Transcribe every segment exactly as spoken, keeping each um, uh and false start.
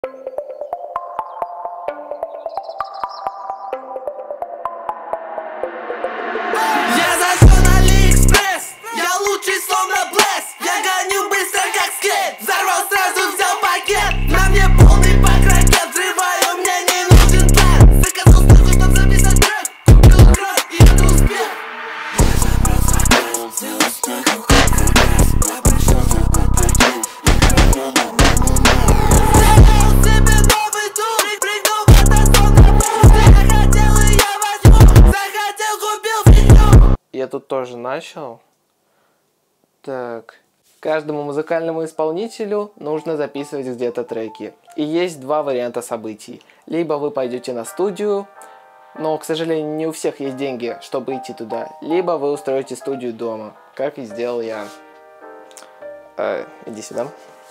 Я зашел на Алиэкспресс, я лучший словно Блэс. Я гоню быстро как скейт, взорвал сразу, взял пакет. На мне полный пак ракет, взрываю, мне не нужен план. Заказал стойку, чтоб записать трек, купил кровь и это успех. Я забрал свой взял стойку, как РПС. Я пришел только пойду, и кровь сделал себе новый тур, прыгнул в это словно Блэс. Я хотел и я возьму, захотел, купил фигню. Я тут тоже начал. Так. Каждому музыкальному исполнителю нужно записывать где-то треки. И есть два варианта событий. Либо вы пойдете на студию, но, к сожалению, не у всех есть деньги, чтобы идти туда. Либо вы устроите студию дома, как и сделал я. Э, иди сюда.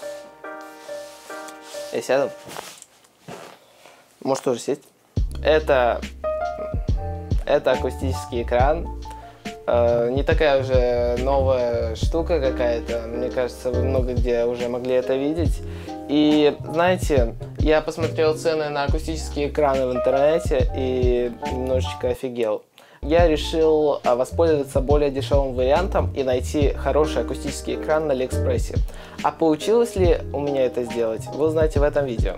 Я сяду. Можешь тоже сесть. Это... Это акустический экран. Не такая уже новая штука какая-то. Мне кажется, вы много где уже могли это видеть. И знаете, я посмотрел цены на акустические экраны в интернете и немножечко офигел. Я решил воспользоваться более дешевым вариантом и найти хороший акустический экран на Алиэкспрессе. А получилось ли у меня это сделать, вы узнаете в этом видео.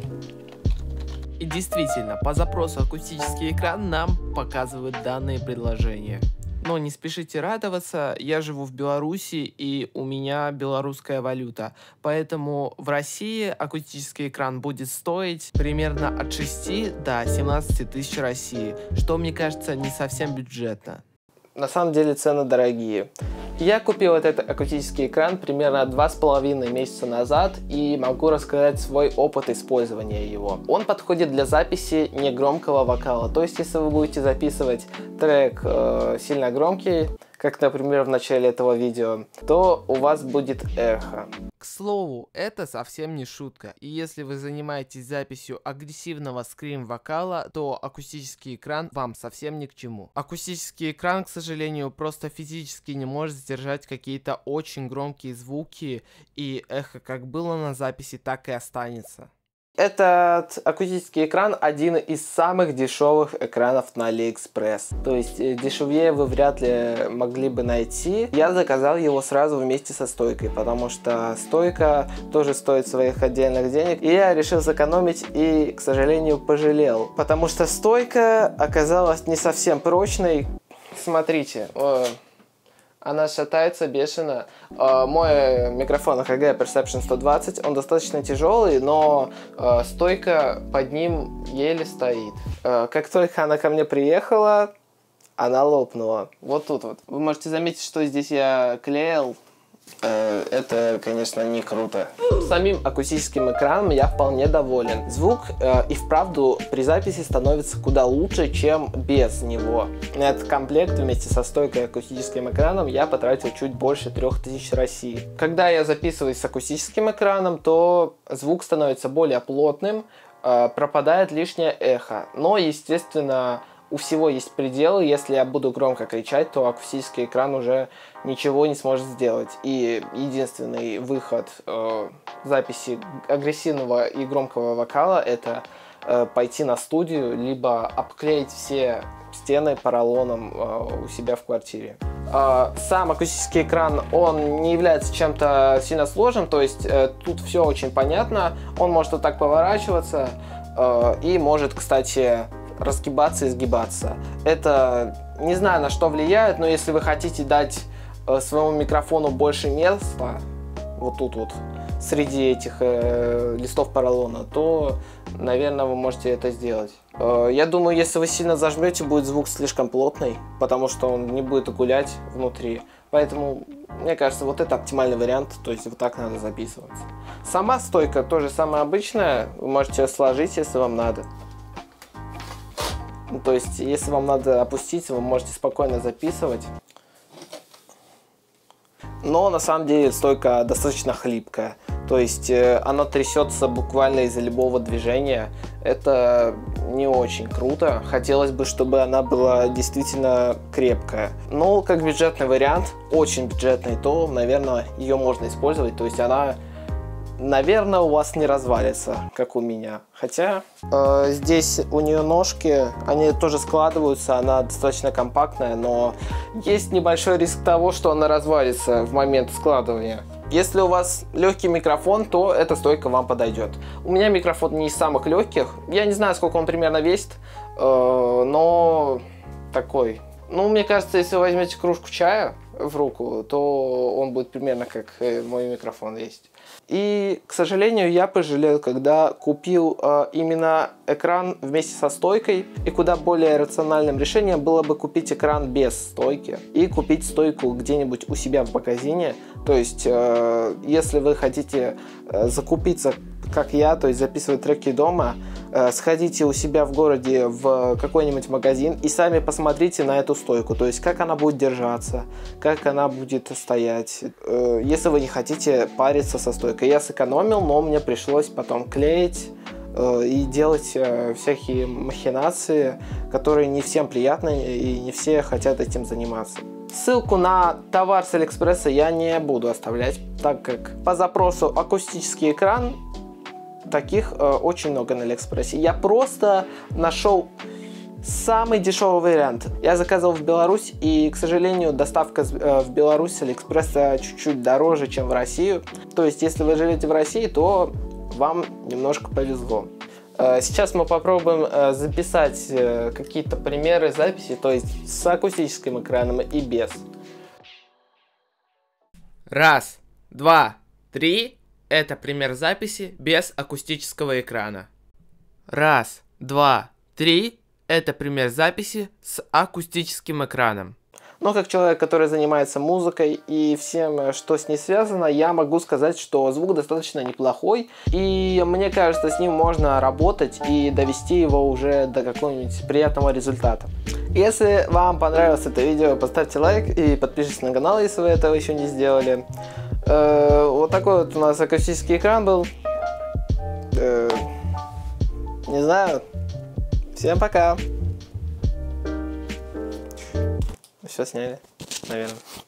И действительно, по запросу акустический экран нам показывает данные предложения. Но не спешите радоваться, я живу в Беларуси и у меня белорусская валюта. Поэтому в России акустический экран будет стоить примерно от шести до семнадцати тысяч России, что мне кажется не совсем бюджетно. На самом деле цены дорогие. Я купил этот акустический экран примерно два с половиной месяца назад и могу рассказать свой опыт использования его. Он подходит для записи негромкого вокала, то есть если вы будете записывать трек э, сильно громкий, как, например, в начале этого видео, то у вас будет эхо. К слову, это совсем не шутка, и если вы занимаетесь записью агрессивного скрим-вокала, то акустический экран вам совсем ни к чему. Акустический экран, к сожалению, просто физически не может сдержать какие-то очень громкие звуки, и эхо как было на записи, так и останется. Этот акустический экран один из самых дешевых экранов на Алиэкспресс. То есть дешевле вы вряд ли могли бы найти. Я заказал его сразу вместе со стойкой, потому что стойка тоже стоит своих отдельных денег. И я решил сэкономить и, к сожалению, пожалел. Потому что стойка оказалась не совсем прочной. Смотрите. Она шатается бешено. Uh, мой микрофон эй эйч джи Perception сто двадцать, он достаточно тяжелый, но uh, стойка под ним еле стоит. Uh, как только она ко мне приехала, она лопнула. Вот тут вот. Вы можете заметить, что здесь я клеил. Uh, это, конечно, не круто. Самим акустическим экраном я вполне доволен. Звук uh, и вправду при записи становится куда лучше, чем без него. На этот комплект вместе со стойкой и акустическим экраном я потратил чуть больше трёх тысяч России. Когда я записываюсь с акустическим экраном, то звук становится более плотным, uh, пропадает лишнее эхо. Но, естественно, у всего есть пределы. Если я буду громко кричать, то акустический экран уже ничего не сможет сделать. И единственный выход э, записи агрессивного и громкого вокала — это э, пойти на студию, либо обклеить все стены поролоном э, у себя в квартире. Э, сам акустический экран, он не является чем-то сильно сложным, то есть э, тут все очень понятно. Он может вот так поворачиваться э, и может, кстати, разгибаться и сгибаться. Это не знаю, на что влияет, но если вы хотите дать э, своему микрофону больше места, вот тут вот, среди этих э, листов поролона, то, наверное, вы можете это сделать. Э, я думаю, если вы сильно зажмете, будет звук слишком плотный, потому что он не будет гулять внутри. Поэтому, мне кажется, вот это оптимальный вариант, то есть вот так надо записываться. Сама стойка тоже самая обычная, вы можете ее сложить, если вам надо. То есть, если вам надо опустить, вы можете спокойно записывать. Но на самом деле стойка достаточно хлипкая. То есть, э, она трясется буквально из-за любого движения. Это не очень круто. Хотелось бы, чтобы она была действительно крепкая. Но как бюджетный вариант, очень бюджетный, то, наверное, ее можно использовать. То есть, она наверное, у вас не развалится, как у меня. Хотя э, здесь у нее ножки, они тоже складываются, она достаточно компактная, но есть небольшой риск того, что она развалится в момент складывания. Если у вас легкий микрофон, то эта стойка вам подойдет. У меня микрофон не из самых легких, я не знаю, сколько он примерно весит, э, но такой. Ну, мне кажется, если вы возьмете кружку чая в руку, то он будет примерно как мой микрофон весить. И, к сожалению, я пожалел, когда купил э, именно экран вместе со стойкой. И куда более рациональным решением было бы купить экран без стойки и купить стойку где-нибудь у себя в магазине. То есть, э, если вы хотите э, закупиться, как я, то есть записывать треки дома, э, сходите у себя в городе в какой-нибудь магазин и сами посмотрите на эту стойку. То есть, как она будет держаться, как она будет стоять. Э, если вы не хотите париться со стойкой. Я сэкономил, но мне пришлось потом клеить э, и делать э, всякие махинации, которые не всем приятны и не все хотят этим заниматься. Ссылку на товар с Алиэкспресса я не буду оставлять, так как по запросу акустический экран таких э, очень много на Алиэкспрессе. Я просто нашел самый дешевый вариант. Я заказывал в Беларусь, и, к сожалению, доставка в Беларусь с Алиэкспресса чуть-чуть дороже, чем в Россию. То есть, если вы живете в России, то вам немножко повезло. Сейчас мы попробуем записать какие-то примеры записи, то есть с акустическим экраном и без. Раз, два, три. Это пример записи без акустического экрана. Раз, два, три. Это пример записи с акустическим экраном. Но как человек, который занимается музыкой и всем, что с ней связано, я могу сказать, что звук достаточно неплохой. И мне кажется, с ним можно работать и довести его уже до какого-нибудь приятного результата. Если вам понравилось это видео, поставьте лайк и подпишитесь на канал, если вы этого еще не сделали. Э, вот такой вот у нас акустический экран был. Э, не знаю. Всем пока! Все сняли, наверное.